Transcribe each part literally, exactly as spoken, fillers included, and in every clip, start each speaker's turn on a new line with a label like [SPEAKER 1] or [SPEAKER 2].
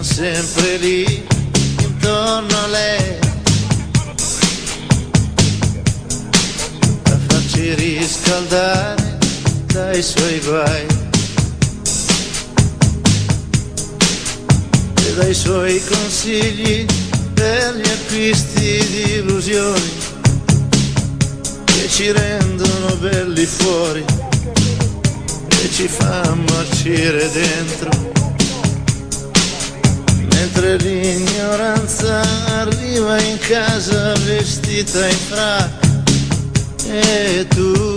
[SPEAKER 1] sempre lì intorno a lei a farci riscaldare dai suoi guai e dai suoi consigli per gli acquisti di illusioni che ci rendono belli fuori e ci fa marcire dentro. Mentre l'ignoranza arriva in casa vestita in frac e tu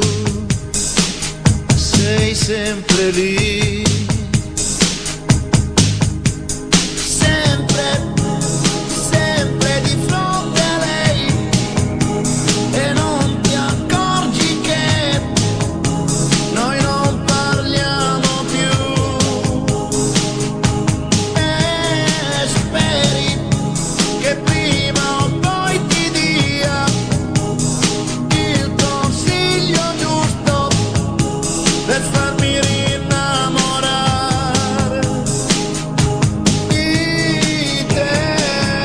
[SPEAKER 1] sei sempre lì, sempre, sempre di fronte a lei e non ti accorgi che noi non parliamo più e speri che prima o poi ti dia il consiglio giusto per farmi rinnamorare di te.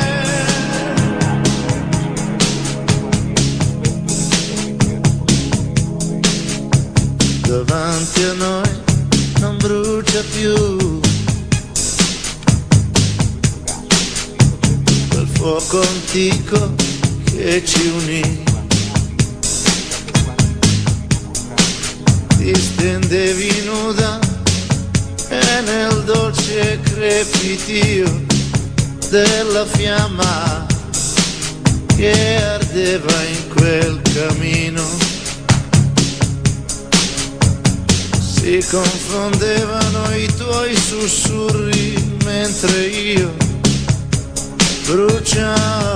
[SPEAKER 1] Davanti a noi non brucia più quel fuoco antico che ci unì. Ti stendevi nuda e nel dolce crepitio della fiamma che ardeva in quel camino si confondevano i tuoi sussurri mentre io bruciavo